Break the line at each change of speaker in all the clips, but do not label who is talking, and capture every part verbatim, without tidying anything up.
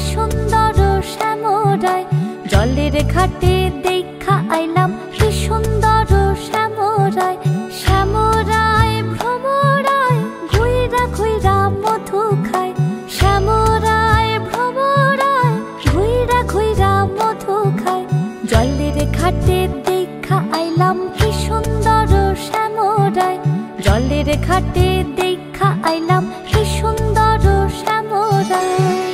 সুন্দর শ্যামরায়। জলের ঘাটে দেখা আইলাম কি সুন্দর শ্যামরায়। শ্যামরায় ভ্রমরায় ঘুইরা ঘুইরা মধু খায়। শ্যামরায় ভ্রমরায় ঘুইরা ঘুইরা মধু খায়। জলের ঘাটে দেখা আইলাম কি সুন্দর শ্যামরায়। জলের ঘাটে দেখা আইলাম কি সুন্দর শ্যামরায়।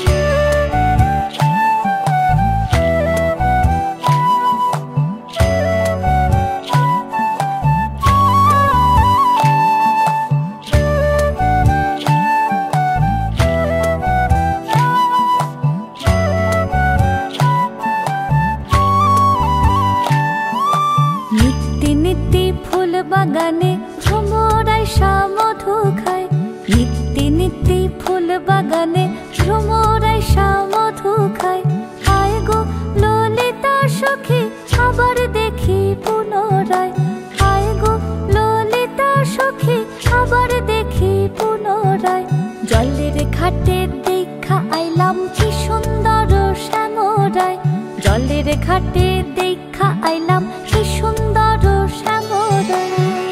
নিত্যি নিত্যি ফুল বাগানে ভ্রমরায় মধু খায়। নিত্যি নিত্যি ফুল বাগানে ভ্রমরায় মধু খায়। হায় গো ললিতা সখী আবার দেখি পুনরায়। হায় গো ললিতা সখী আবার দেখি পুনরায়। জলের ঘাটে দেখা আইলাম কি সুন্দর শ্যামরায়। জলের ঘাটে দেখা আইলাম কি সুন্দর শ্যামরায়।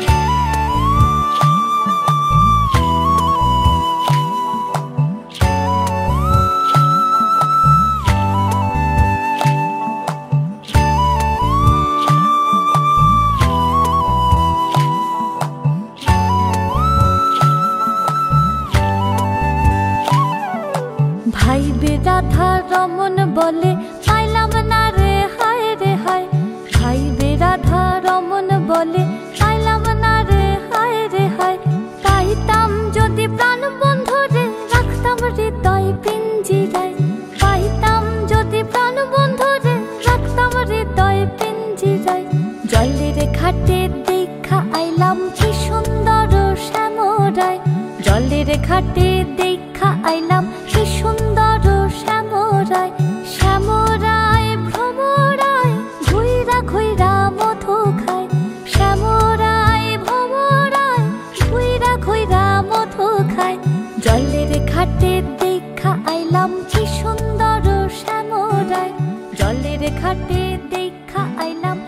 ভাই বে রাধা রমন বলে পাইলাম না রে হায় রে হায়। ভাই বে রাধা রমন বলে পাইলাম না রে হায় রে হায়। পাইতাম যদি প্রাণ বন্ধু রে রাখতাম হৃদয় পিঞ্জিরায়। পাইতাম যদি প্রাণ বন্ধু রে রাখতাম হৃদয় পিঞ্জিরায়। জলের ঘাটে দেখা আইলাম কি সুন্দর শ্যামরায়। জলের ঘাটে দেখা আইলাম কি সুন্দর শ্যামরায়। শ্যামরায় ভ্রমরায় ঘুইরা ঘুইরা মধু খায়। শ্যামরায় ভ্রমরায় ঘুইরা ঘুইরা মধু খায়। জলের ঘাটে দেখা আইলাম কি সুন্দর শ্যামরায়। জলের ঘাটে দেখা আইলাম